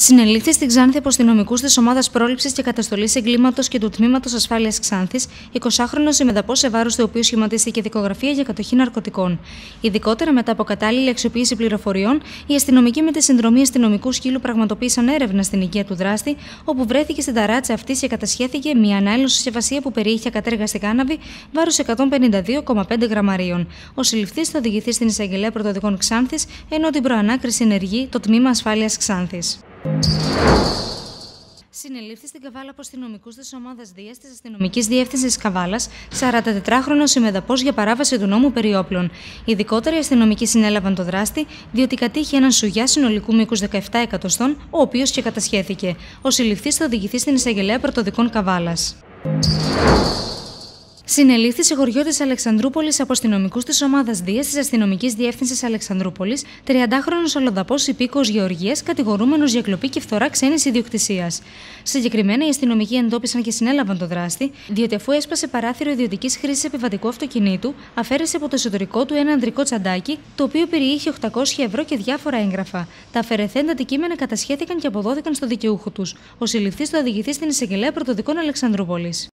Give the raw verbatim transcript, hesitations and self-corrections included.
Συνελήφθη στην Ξάνθη από αστυνομικούς της Ομάδας Πρόληψης και Καταστολής Εγκλήματος και του Τμήματος Ασφάλειας Ξάνθης, εικοσάχρονος ημεδαπός σε βάρος του οποίου σχηματίστηκε δικογραφία για κατοχή ναρκωτικών. Ειδικότερα, μετά από κατάλληλη αξιοποίηση πληροφοριών, οι αστυνομικοί με τη συνδρομή αστυνομικού σκύλου πραγματοποίησαν έρευνα στην οικία του δράστη, όπου βρέθηκε στην ταράτσα αυτή και κατασχέθηκε μια ανάειλον συσκευασία που περιείχε ακατέργαστη κάναβη βάρους εκατόν πενήντα δύο κόμμα πέντε γραμμαρίων. Ο συλληφθής θα οδηγηθεί στην Εισαγγελέα Πρωτοδικών Ξάνθης, ενώ την προανάκριση ενεργεί το Τμήμα Ασφάλειας Ξάνθης. Συνελήφθη στην Καβάλα από αστυνομικούς της Ομάδας Δίας της Αστυνομικής Διεύθυνσης Καβάλας, σαραντατετράχρονος ημεδαπός για παράβαση του νόμου περί όπλων. Ειδικότερα, οι αστυνομικοί συνέλαβαν το δράστη, διότι κατήχε έναν σουγιά συνολικού μήκους δεκαεπτά εκατοστών, ο οποίος και κατασχέθηκε. Ο συλληφθής θα οδηγηθεί στην Εισαγγελέα Πρωτοδικών Καβάλας. Συνελήφθη σε χωριό της Αλεξανδρούπολης από αστυνομικούς της Ομάδας Δίας της Αστυνομικής Διεύθυνσης Αλεξανδρούπολης, τριαντάχρονος Ολλανδαπός υπήκοος Γεωργίας, κατηγορούμενος για κλοπή και φθορά ξένης ιδιοκτησίας. Συγκεκριμένα, οι αστυνομικοί εντόπισαν και συνέλαβαν το δράστη, διότι αφού έσπασε παράθυρο ιδιωτικής χρήσης επιβατικού αυτοκινήτου, αφαίρεσε από το εσωτερικό του ένα ανδρικό τσαντάκι, το οποίο περιείχε οκτακόσια ευρώ και διάφορα έγγραφα. Τα αφαιρεθέντα αντικείμενα κατασχέθηκαν και αποδόθηκαν στο δικαιούχο τους. Ο συλληφθής θα οδηγηθεί στην Εισαγγελέα Πρωτοδικών Αλεξανδρούπολης.